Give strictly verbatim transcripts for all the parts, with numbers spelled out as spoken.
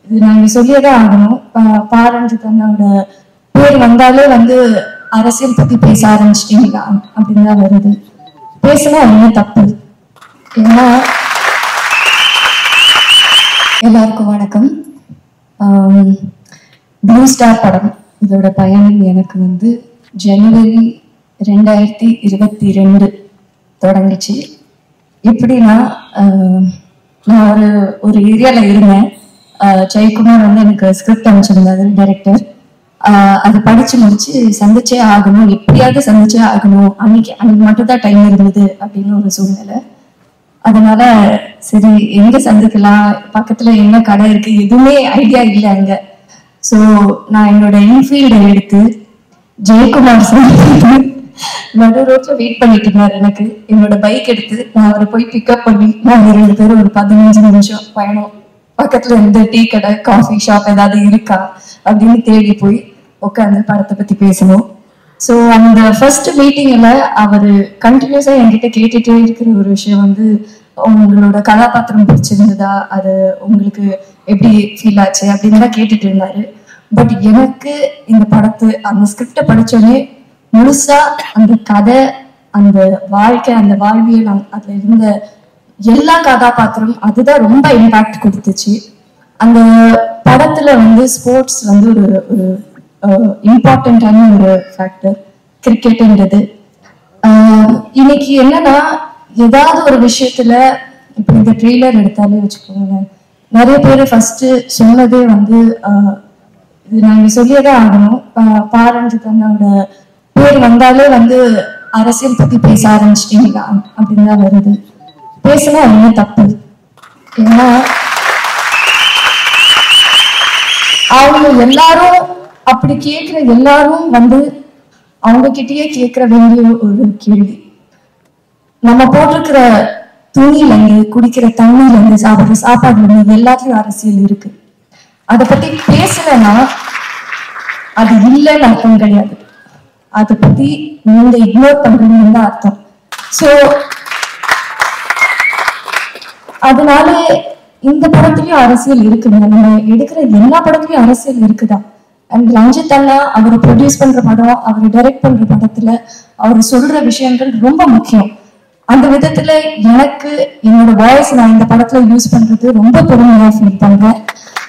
இது நாங்க சொல்லியதான் ஆகணும். பாரஞ்சு தன்னோட பேர் வந்தாலே வந்து அரசியல் பத்தி பேச ஆரம்பிச்சிட்டீங்களா அப்படின்னு தான் வருது. பேசினா என்ன தப்பு? ஏன்னா எல்லாருக்கும் வணக்கம். ப்ளூ ஸ்டார் படம் இதோட பயணம் எனக்கு வந்து ஜனவரி ரெண்டாயிரத்தி இருபத்தி ரெண்டு தொடங்கிச்சு. எப்படின்னா நான் ஒரு ஒரு ஏரியால இருந்தேன். ஜெயக்குமார் வந்து எனக்கு ஸ்கிரிப்ட் அமைச்சிருந்தாரு, டைரக்டர். அதை படிச்சு முடிச்சு சந்திச்சே ஆகணும், எப்படியாவது சந்திச்சே ஆகணும். அன்னைக்கு அன்னைக்கு மட்டும் தான் டைம் இருந்தது அப்படின்னு ஒரு சூழ்நிலை. அதனால சரி எங்க சந்திக்கலாம், பக்கத்துல என்ன கடை இருக்கு, எதுவுமே ஐடியா இல்லை அங்க. ஸோ நான் என்னோட இன்ஃபீல்டை எடுத்து ஜெயக்குமார் சார் நடு ரோட்ல வெயிட் பண்ணிட்டு இருந்தாரு. எனக்கு என்னோட பைக் எடுத்து நான் அவரை போய் பிக்கப் பண்ணி நாங்க ரெண்டு பேரும் ஒரு பதினஞ்சு நிமிஷம் பயணம் பக்கத்துல இருந்து டீ கடை, காஃபி ஷாப் ஏதாவது இருக்கா அப்படின்னு தேடி போய் உட்காந்து படத்தை பத்தி பேசணும். ஸோ அந்த ஃபர்ஸ்ட் மீட்டிங்ல அவரு கண்டினியூஸா என்கிட்ட கேட்டுட்டே இருக்கிற ஒரு விஷயம் வந்து, உங்களோட கதாபாத்திரம் பிடிச்சிருந்ததா, அது உங்களுக்கு எப்படி ஃபீல் ஆச்சு அப்படின்னு தான் கேட்டுட்டு இருந்தாரு. பட் எனக்கு இந்த படத்து அந்த ஸ்கிரிப்டை படிச்சோடனே முழுசா அந்த கதை, அந்த வாழ்க்கை, அந்த வாழ்வியல், அதுல இருந்த எல்லா கதாபாத்திரம் அதுதான் ரொம்ப இம்பாக்ட் கொடுத்துச்சு. அந்த படத்துல வந்து ஸ்போர்ட்ஸ் வந்து ஒரு ஒரு இம்பார்ட்டன்டான ஒரு ஃபேக்டர், கிரிக்கெட்ன்றது. இன்னைக்கு என்னன்னா ஏதாவது ஒரு விஷயத்துல இப்போ இந்த ட்ரெய்லர் எடுத்தாலே வச்சுக்கோங்க, நிறைய பேர் ஃபர்ஸ்ட் சொன்னதே வந்து இது நாங்க சொல்லியதான் ஆகணும். பாரஞ்சு தன்னோட பேர் வந்தாலே வந்து அரசியல் பத்தி பேச ஆரம்பிச்சிட்டீங்களா அப்படின்னு தான் வருது. பேசினா என்ன தப்பு? ஏன்னா அவங்க எல்லாரும் அப்படி கேட்கிற எல்லாரும் வந்து அவங்க கிட்டயே கேட்கிற வேண்டிய ஒரு கேள்வி, நம்ம போட்டிருக்கிற துணியில இருந்து, குடிக்கிற தண்ணியில இருந்து, சாப்பிடுற சாப்பாடுல இருந்து எல்லாத்துலயும் அரசியல் இருக்கு. அதை பத்தி பேசலன்னா அது இல்லைன்னு அர்த்தம் கிடையாது, அதை பத்தி நீங்க இக்னோர் பண்றீங்கன்னு தான் அர்த்தம். சோ அதனால இந்த படத்துலயும் அரசியல் இருக்குங்க, நம்ம எடுக்கிற எல்லா படத்துலயும் அரசியல் இருக்குதான். அண்ட் ரஞ்சித் அண்ணா அவரை ப்ரொடியூஸ் பண்ற படம், அவரை டைரக்ட் பண்ற படத்துல அவர் சொல்ற விஷயங்கள் ரொம்ப முக்கியம். அந்த விதத்துல எனக்கு என்னோட வாய்ஸ் நான் இந்த படத்துல யூஸ் பண்றது ரொம்ப பெருமையா ஃபீல் பண்றேன்.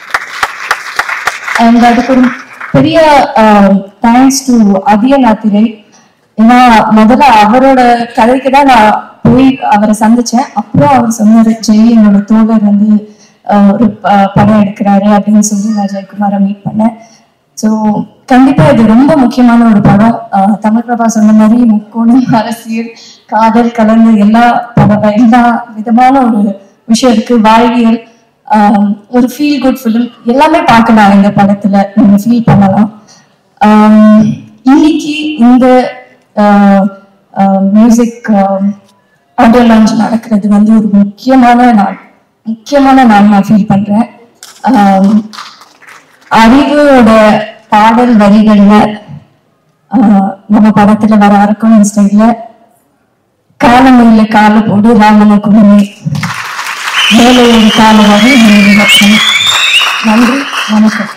அண்ட் அதுக்கு ஒரு பெரிய தேங்க்ஸ் டு அதியநாத்திரை. ஏன்னா முதல்ல அவரோட கதைக்கு தான் நான் போய் அவரை சந்திச்சேன். அப்புறம் அவர் சொன்னாரு, ஜெய் என்னோட தோழர் வந்து ஒரு படம் எடுக்கிறாரு அப்படின்னு சொல்லி நான் ஜெயக்குமாரை மீட் பண்ணேன். ஸோ கண்டிப்பா இது ரொம்ப முக்கியமான ஒரு படம். தமிழ் பிரபா சொன்ன மாதிரி முக்கோணம், அரசியல், காதல் கலந்து எல்லா படம், எல்லா விதமான ஒரு விஷயம் இருக்கு. வாழ்வியல், ஒரு ஃபீல் குட் ஃபிலிம் எல்லாமே பார்க்கலாம் இந்த படத்துல, நீங்க ஃபீல் பண்ணலாம். இன்னைக்கு இந்த மியூசிக் ஆடியோ லான்ச் நடக்கிறது வந்து ஒரு முக்கியமான நாள், முக்கியமான நாள் நான் ஃபீல் பண்றேன். அறிவோட பாடல் வரிகள்ல நம்ம படத்துல வர அரக்கணும் ஸ்டைல, காலமையில கால போடு ராமன குடுமே வேலையோட கால வரி. நன்றி, வணக்கம்.